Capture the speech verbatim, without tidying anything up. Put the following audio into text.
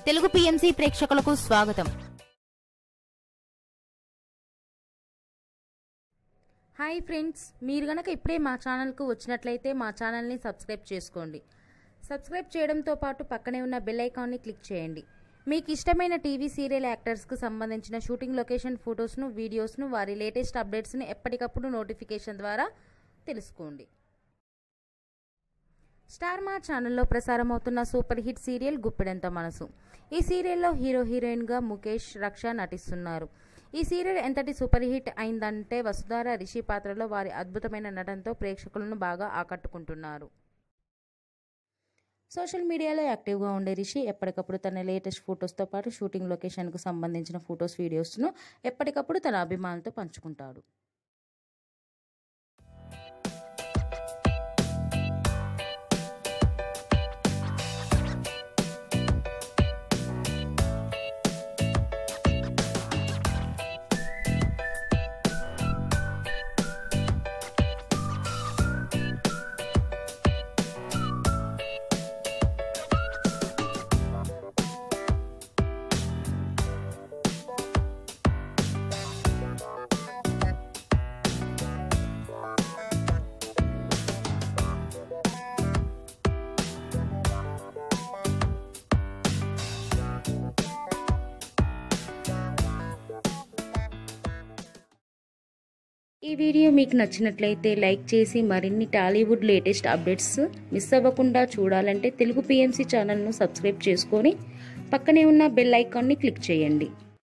Telugu PMC ప్రేక్షకులకు స్వాగతం. Hi friends, మీరు గనక ఇప్పుడే మా ఛానల్కు వచ్చినట్లయితే మా ఛానల్ని సబ్స్క్రైబ్ చేసుకోండి. సబ్స్క్రైబ్ చేయడంతో పాటు పక్కనే ఉన్న బెల్ ఐకాన్ని క్లిక్ చేయండి. మీకు ఇష్టమైన టీవీ సీరియల్ యాక్టర్స్కు సంబంధించిన షూటింగ్ లొకేషన్ ఫొటోస్ను, వీడియోస్ను, వారి లేటెస్ట్ అప్డేట్స్ని ఎప్పటికప్పుడు నోటిఫికేషన్ ద్వారా తెలుసుకోండి. స్టార్ మా ఛానల్లో ప్రసారం అవుతున్న సూపర్ హిట్ సీరియల్ గుప్పెడంత మనసు. ఈ సీరియల్లో హీరో హీరోయిన్గా ముఖేష్, రక్ష నటిస్తున్నారు. ఈ సీరియల్ ఎంతటి సూపర్ హిట్ అయిందంటే వసుధార రిషి పాత్రలో వారి అద్భుతమైన నటనతో ప్రేక్షకులను బాగా ఆకట్టుకుంటున్నారు. సోషల్ మీడియాలో యాక్టివ్గా ఉండే రిషి ఎప్పటికప్పుడు తన లేటెస్ట్ ఫొటోస్తో పాటు షూటింగ్ లొకేషన్కు సంబంధించిన ఫొటోస్, వీడియోస్ను ఎప్పటికప్పుడు తన అభిమానులతో పంచుకుంటాడు. ఈ వీడియో మీకు నచ్చినట్లయితే లైక్ చేసి మరిన్ని టాలీవుడ్ లేటెస్ట్ అప్డేట్స్ మిస్ అవ్వకుండా చూడాలంటే తెలుగు పిఎంసి ఛానల్ను సబ్స్క్రైబ్ చేసుకొని పక్కనే ఉన్న బెల్ ఐకాన్ని క్లిక్ చేయండి.